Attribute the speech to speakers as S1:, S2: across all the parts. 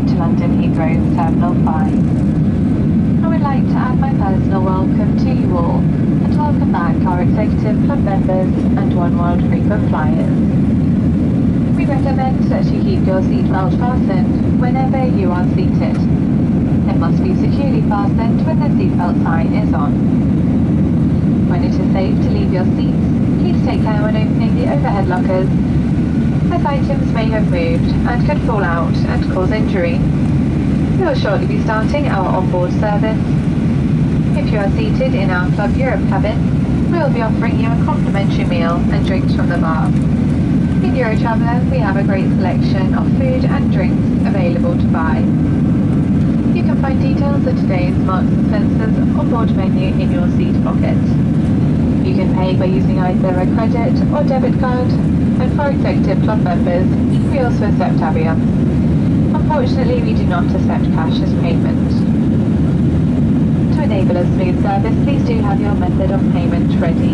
S1: to London Heathrow Terminal 5. I would like to add my personal welcome to you all and welcome back our Executive Club members and One World frequent flyers. We recommend that you keep your seatbelt fastened whenever you are seated. It must be securely fastened when the seatbelt sign is on. When it is safe to leave your seats, please take care when opening the overhead lockers, as items may have moved and could fall out and cause injury. We will shortly be starting our onboard service. If you are seated in our Club Europe cabin, we will be offering you a complimentary meal and drinks from the bar. In Eurotraveller, we have a great selection of food and drinks available to buy. You can find details of today's Marks & Spencer's onboard menu in your seat pocket. You can pay by using either a credit or debit card, and for Executive Club members, we also accept Avia. Unfortunately, we do not accept cash as payment. To enable a smooth service, please do have your method of payment ready.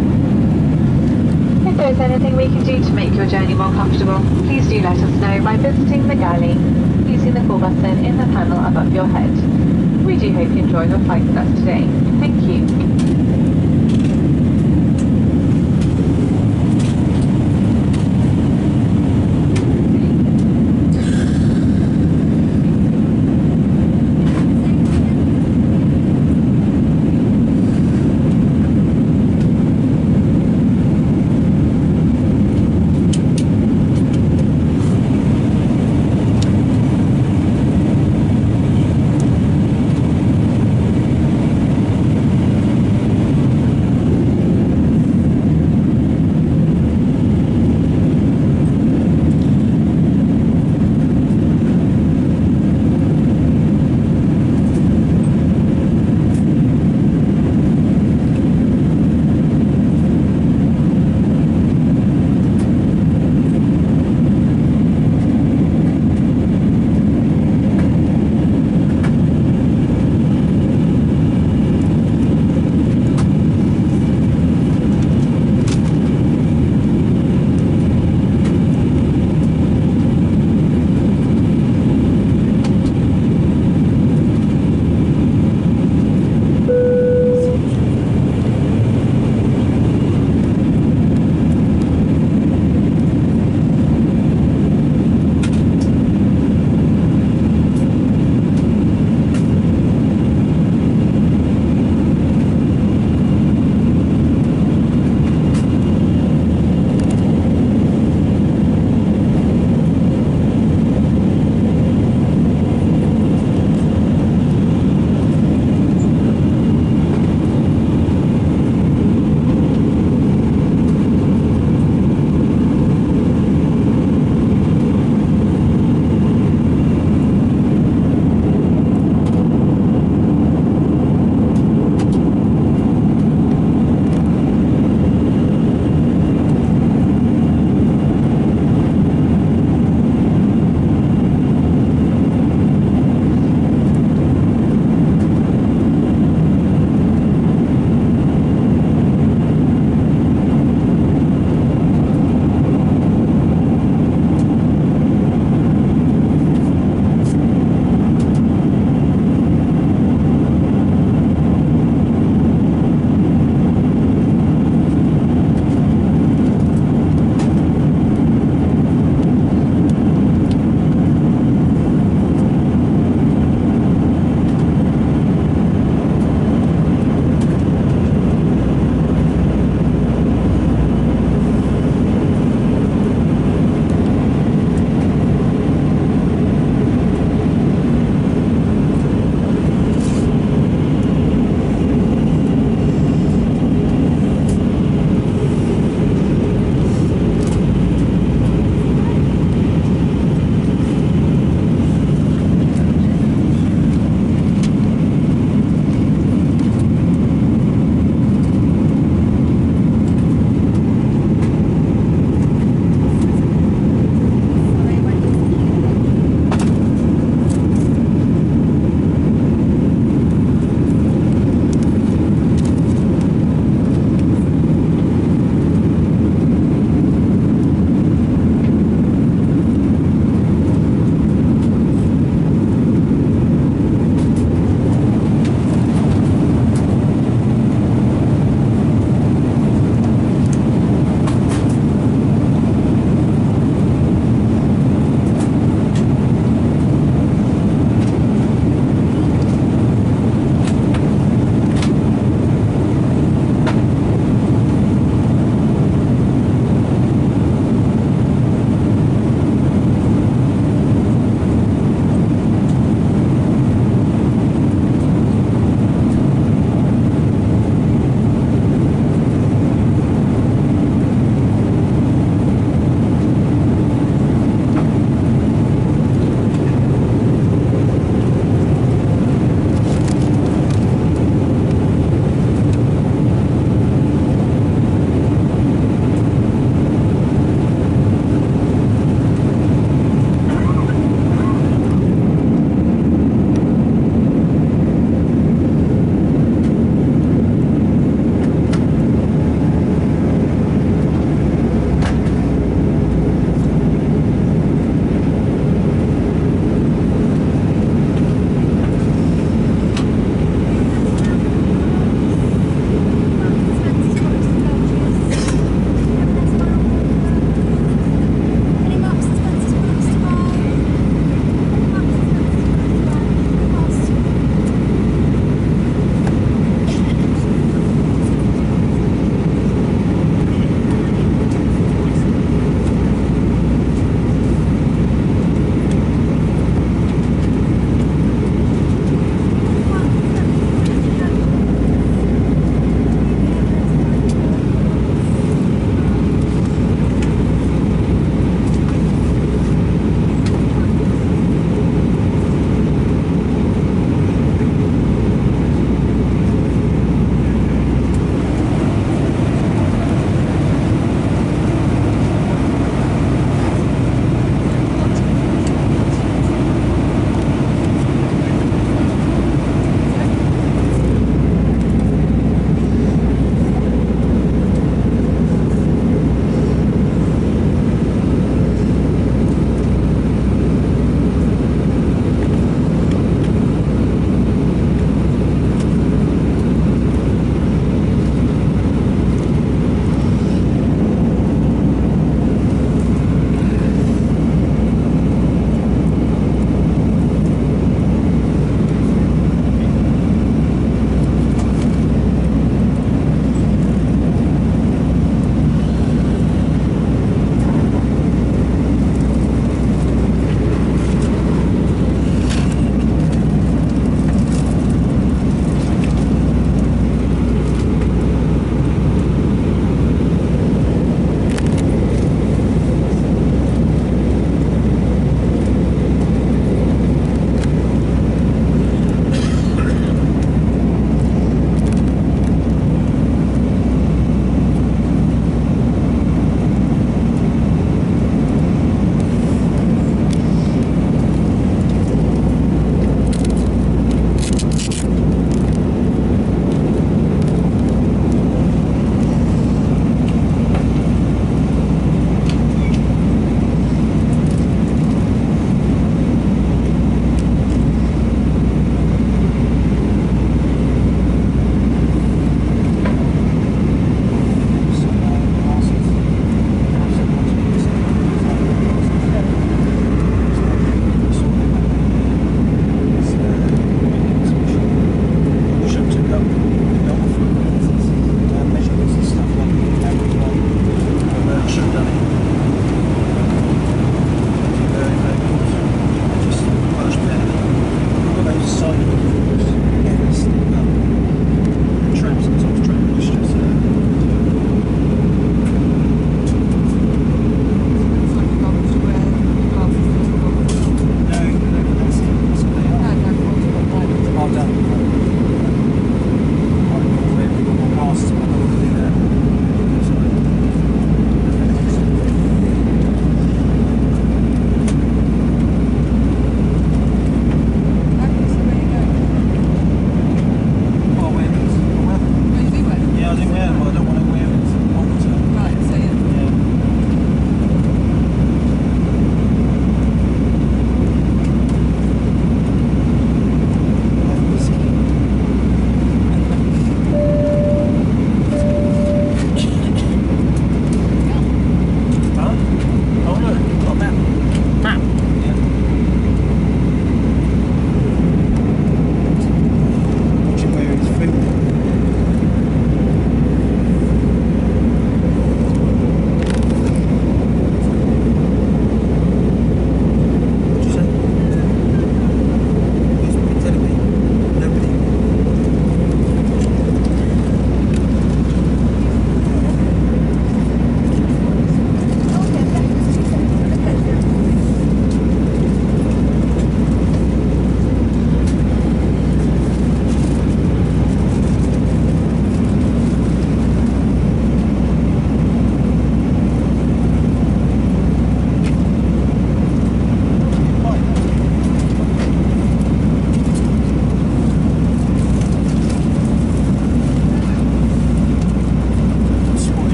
S1: If there is anything we can do to make your journey more comfortable, please do let us know by visiting the galley using the call button in the panel above your head. We do hope you enjoy your flight with us today. Thank you.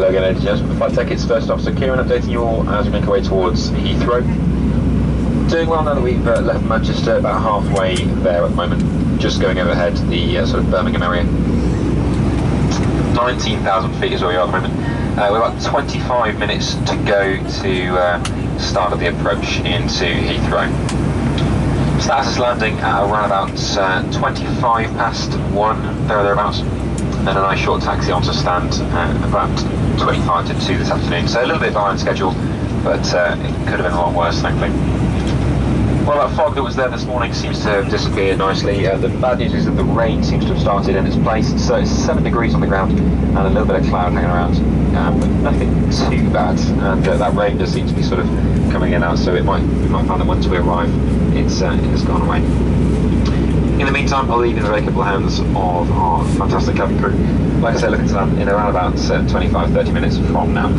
S2: Hello again, ladies and gentlemen. Flight tickets first off. So Kieran updating you all as we make our way towards Heathrow. Doing well now that we've left Manchester, about halfway there at the moment. Just going overhead the sort of Birmingham area. 19,000 feet is where we are at the moment. We're about 25 minutes to go to start of the approach into Heathrow. Status is landing at around about 25 past 1, there or thereabouts. And a nice short taxi onto stand about 25 to 2 this afternoon. So a little bit behind schedule, but it could have been a lot worse, thankfully. Well, that fog that was there this morning seems to have disappeared nicely. The bad news is that the rain seems to have started in its place. So it's 7 degrees on the ground and a little bit of cloud hanging around, but nothing too bad. And that rain does seem to be sort of coming in and out, so we might find that once we arrive, it has gone away. In the meantime, I'll leave in the very capable hands of our fantastic cabin crew. Like I say, looking to land in around about 25-30 minutes from now.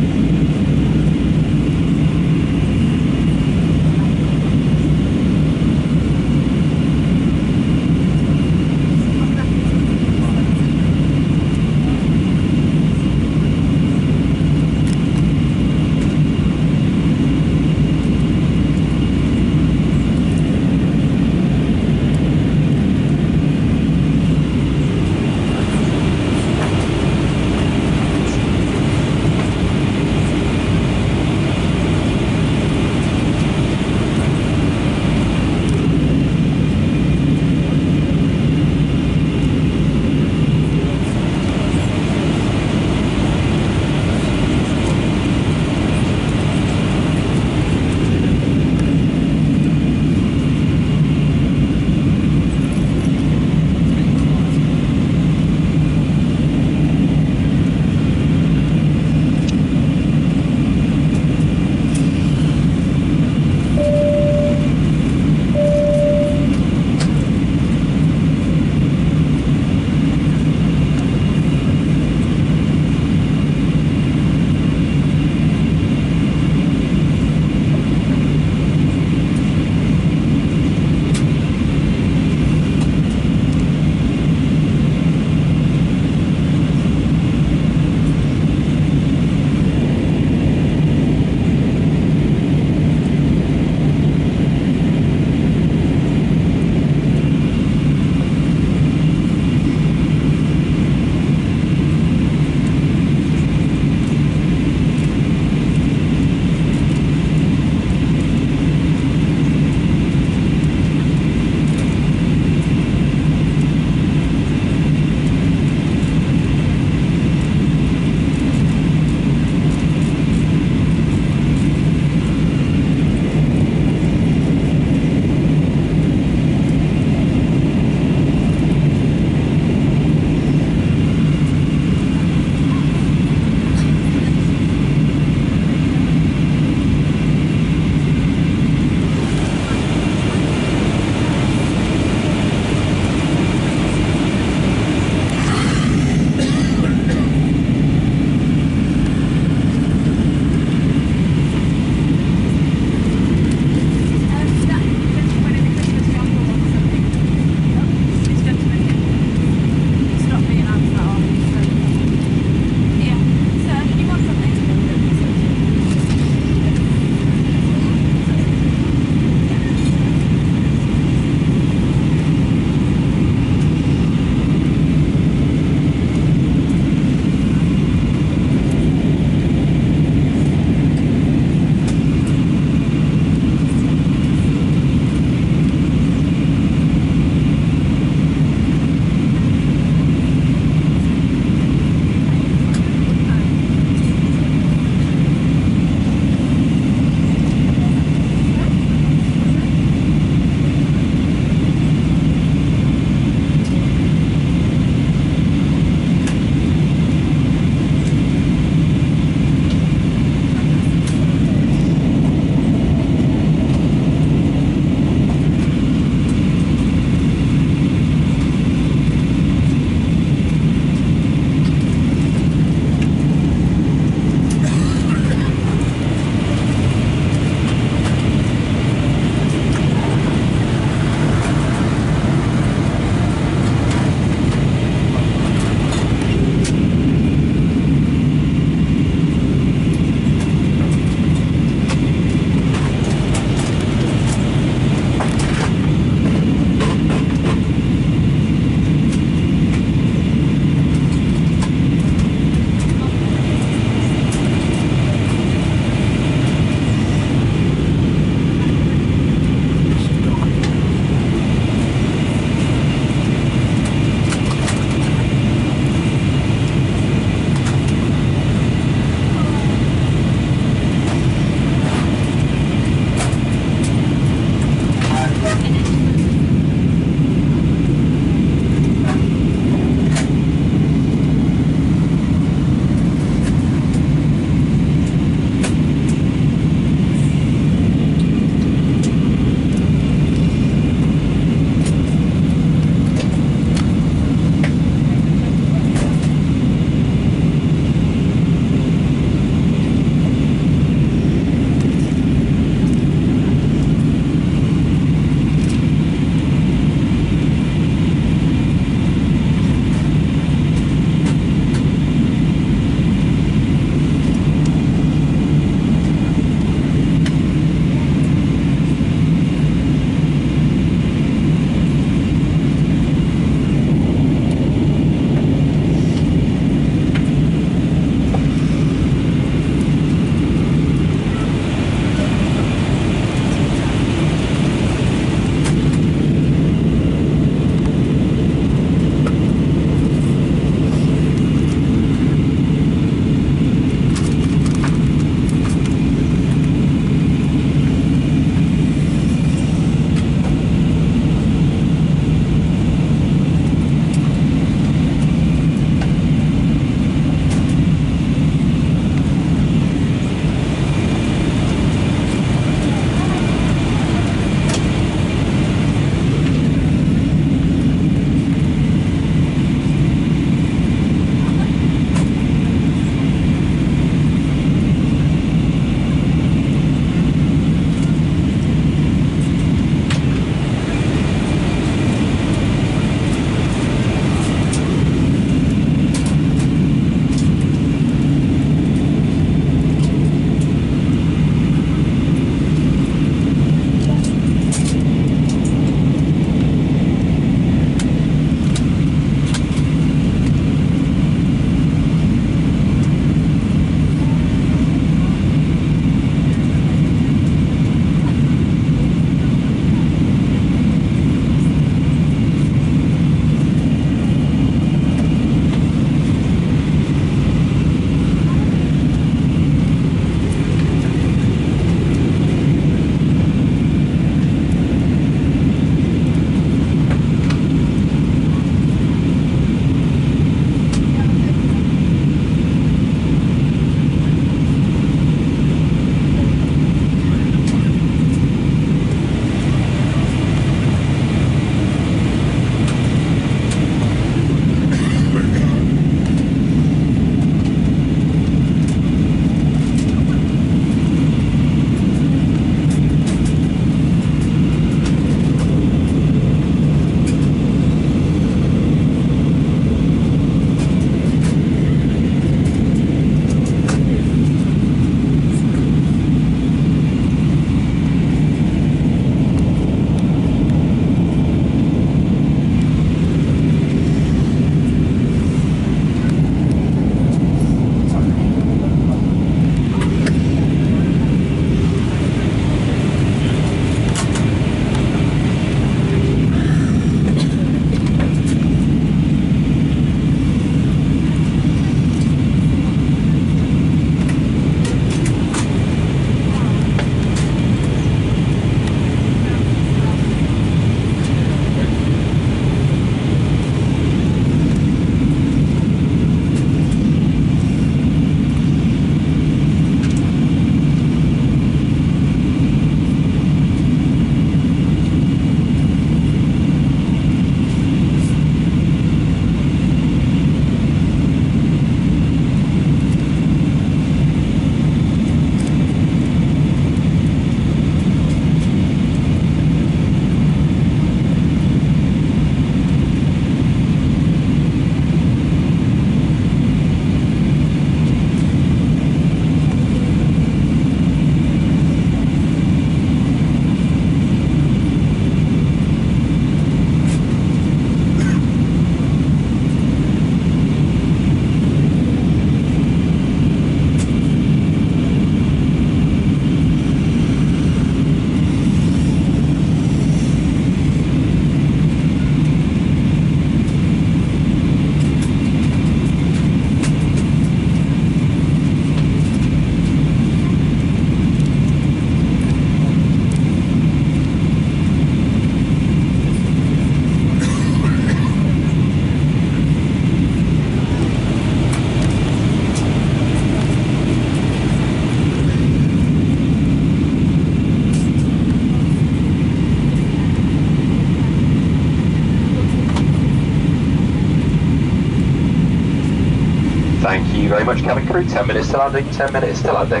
S2: you very much, cabin crew. 10 minutes to landing, 10 minutes to landing.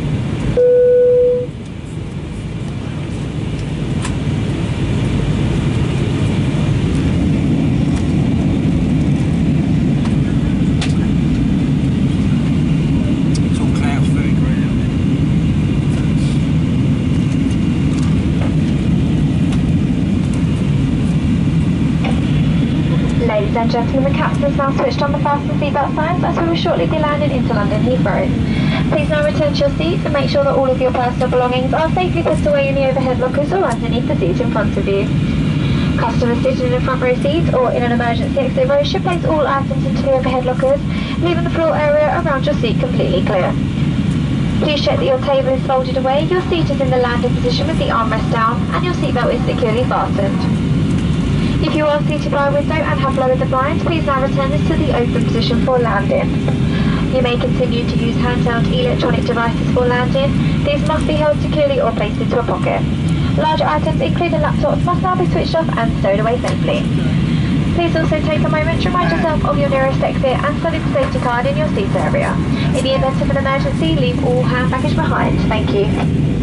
S3: Ladies and gentlemen, the captain has now switched on the fasten seatbelt signs as we will shortly be landing into London Heathrow. Please now return to your seats and make sure that all of your personal belongings are safely put away in the overhead lockers or underneath the seat in front of you. Customers sitting in the front row seat or in an emergency exit row should place all items into the overhead lockers, leaving the floor area around your seat completely clear. Please check that your table is folded away, your seat is in the landing position with the armrest down, and your seatbelt is securely fastened. If you are seated by a window and have lowered the blinds, please now return this to the open position for landing. You may continue to use handheld electronic devices for landing. These must be held securely or placed into a pocket. Larger items, including laptops, must now be switched off and stowed away safely. Please also take a moment to remind yourself of your nearest exit and study the safety card in your seat area. In the event of an emergency, leave all hand baggage behind. Thank you.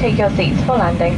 S1: take your seats for landing.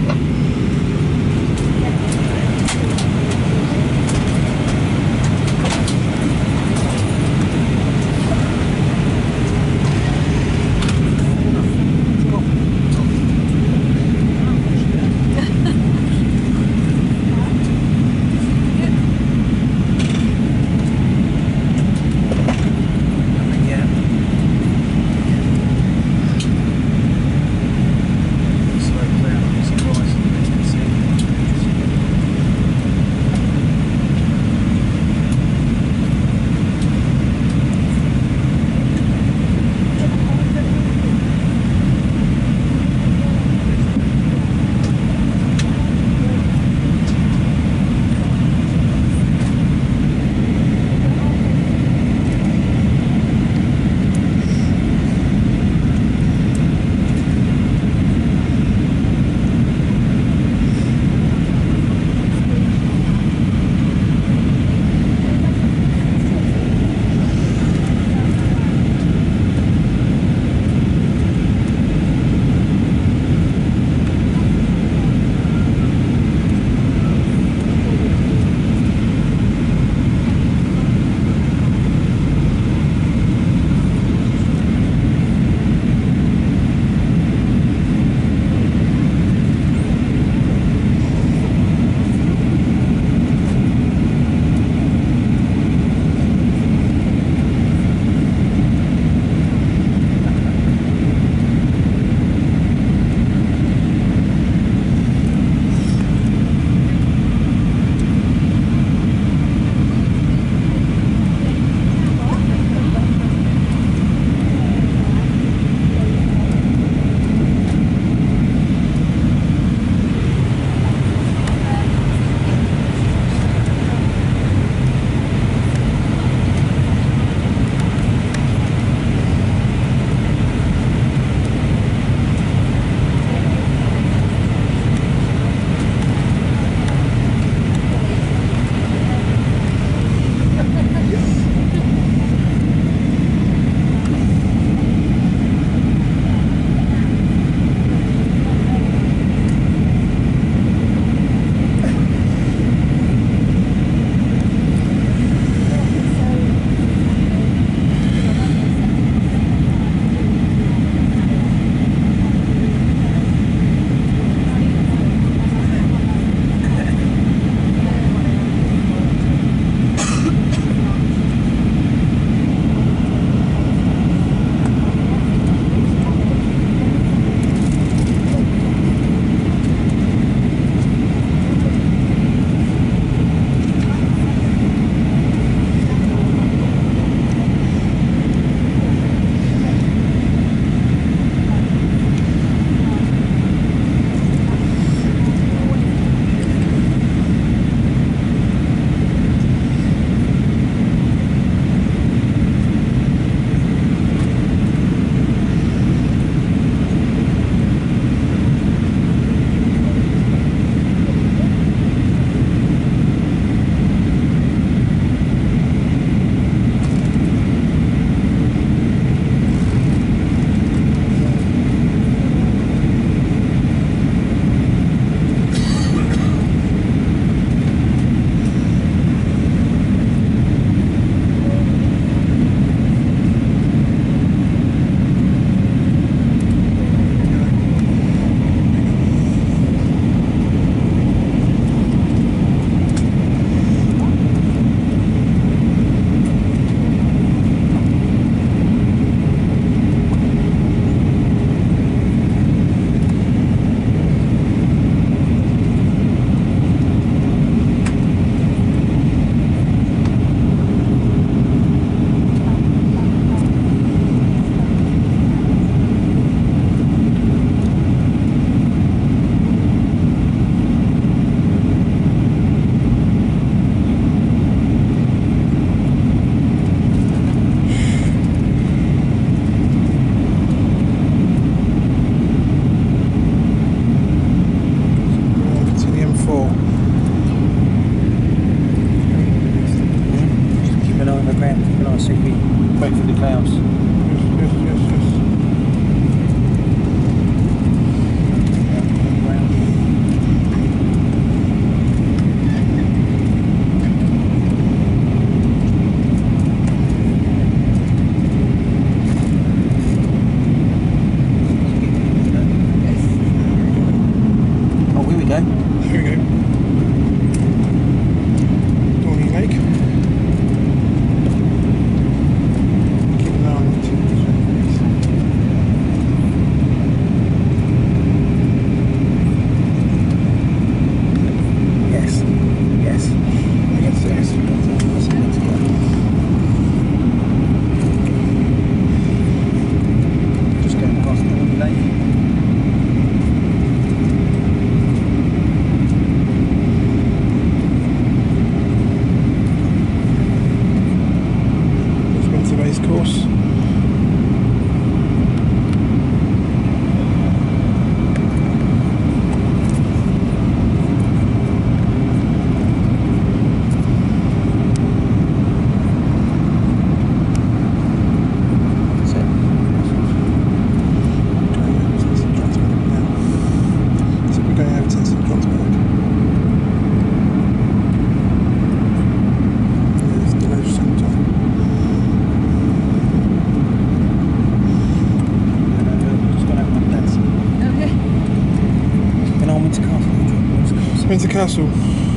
S4: Windsor Castle.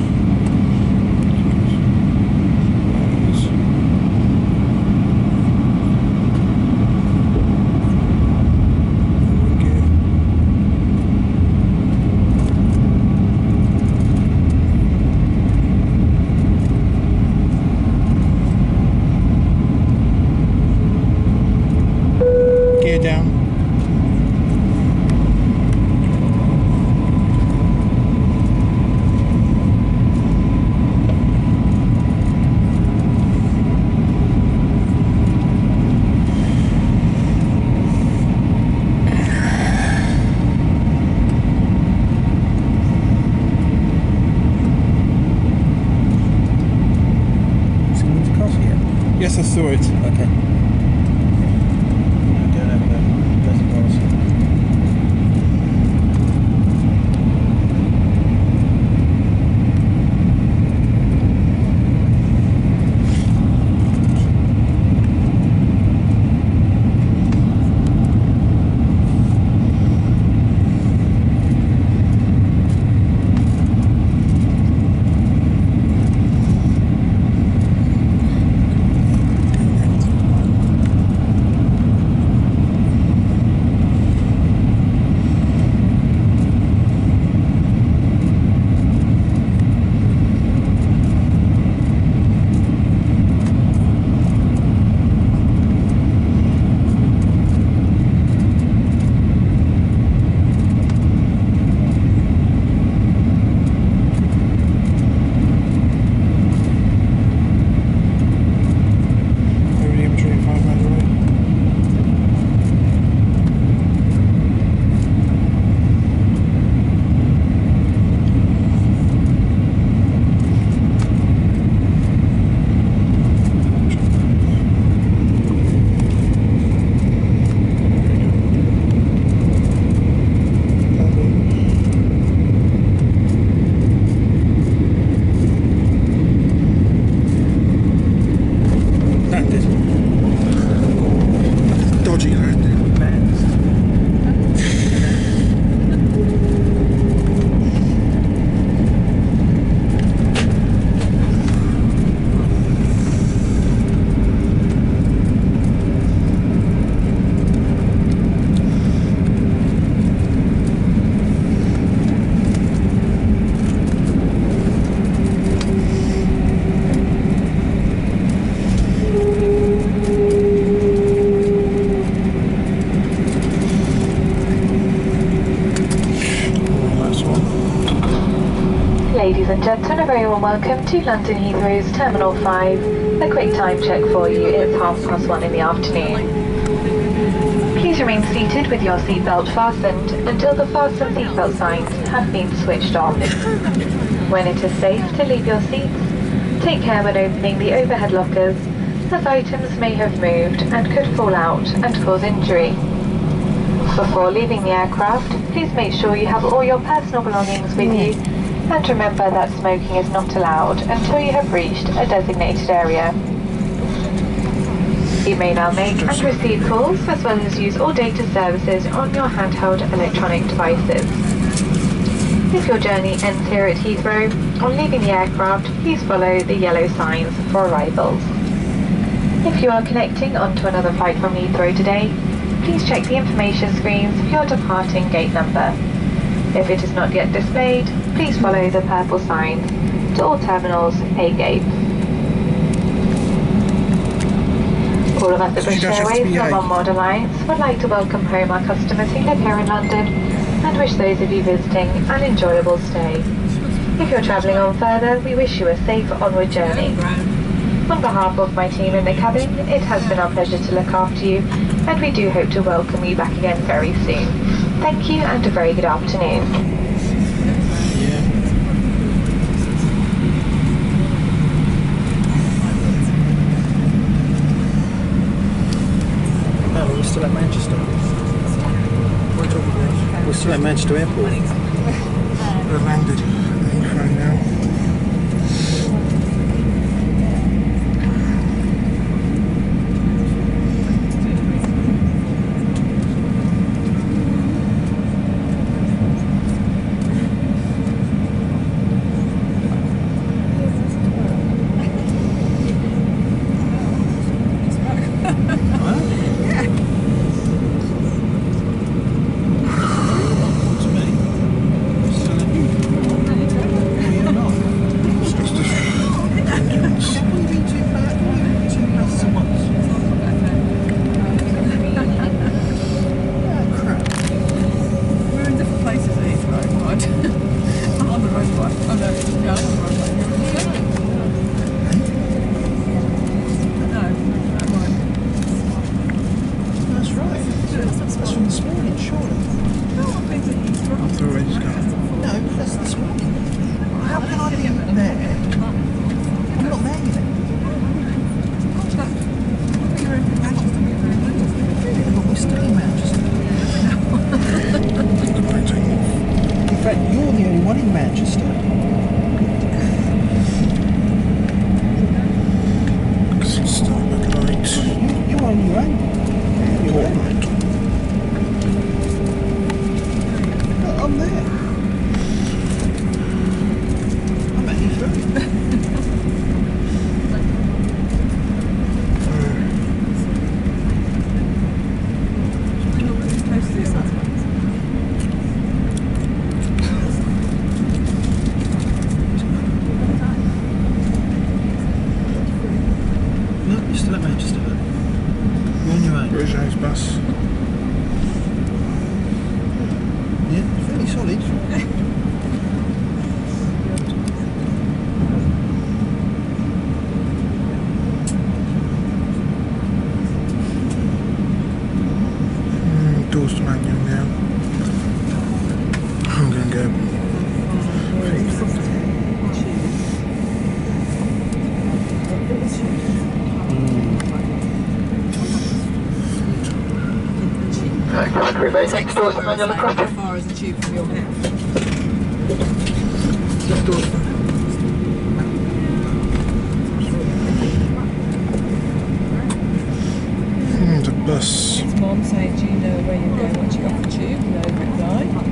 S4: Gear down. Yes, I saw it.
S5: Okay.
S1: Ladies and gentlemen, a very warm welcome to London Heathrow's Terminal 5. A quick time check for you, it's 1:30 in the afternoon. Please remain seated with your seatbelt fastened until the fasten seatbelt signs have been switched on. When it is safe to leave your seats, take care when opening the overhead lockers, as items may have moved and could fall out and cause injury. Before leaving the aircraft, please make sure you have all your personal belongings with you, and remember that smoking is not allowed until you have reached a designated area. You may now make and receive calls as well as use all data services on your handheld electronic devices. If your journey ends here at Heathrow, on leaving the aircraft, please follow the yellow signs for arrivals. If you are connecting onto another flight from Heathrow today, please check the information screens for your departing gate number. If it is not yet displayed, please follow the purple sign to all terminals, A gate. All of us at British Airways and the One World Alliance would like to welcome home our customers who live here in London and wish those of you visiting an enjoyable stay. If you're travelling on further, we wish you a safe onward journey. On behalf of my team in the cabin, it has been our pleasure to look after you, and we do hope to welcome you back again very soon. Thank you and a very good afternoon.
S5: No, we're still at Manchester. We're still at Manchester Airport.
S4: We're landed at Heathrow now. Airbus. Yeah, fairly solid. Doors to manual now. I'm going to go.
S2: Next doors to manual across.
S6: As far as the tube from your house.
S4: The bus.
S6: It's Mom saying, do you know where you're going once you get off the tube? No reply.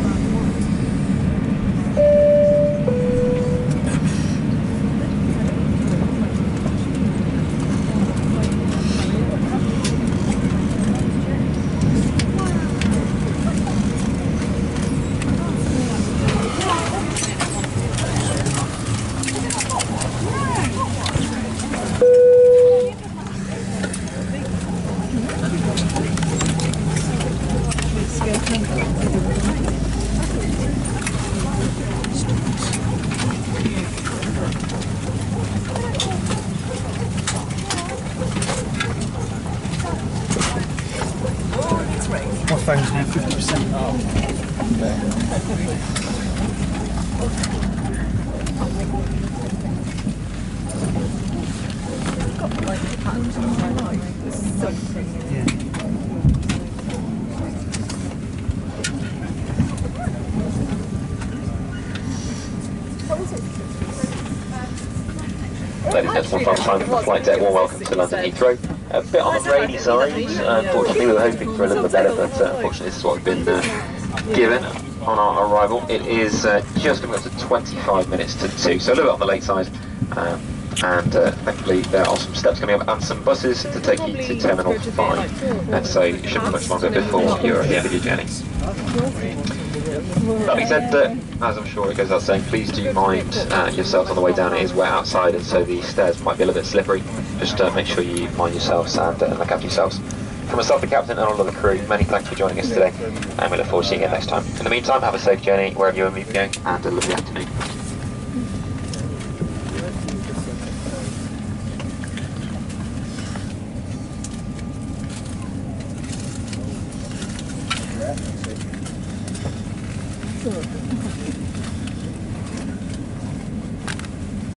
S5: My phone's now 50% off.
S2: Ladies and gentlemen, time for the flight deck. Warm welcome to London Heathrow. A bit on the rainy side, unfortunately. We were hoping for a little bit better, but unfortunately this is what we've been given on our arrival. It is just coming up to 25 minutes to 2, so a little bit on the late side. And thankfully there are some steps coming up and some buses to take you to Terminal 5, and so you shouldn't be much longer before you're at the end of your journey. That being said, as I'm sure it goes without saying, please do mind yourselves on the way down. It is wet outside, and so the stairs might be a little bit slippery. Just make sure you mind yourselves and look after yourselves. From myself, the captain, and all of the crew, many thanks for joining us today, and we look forward to seeing you next time. In the meantime, have a safe journey wherever you may be going, and a lovely afternoon.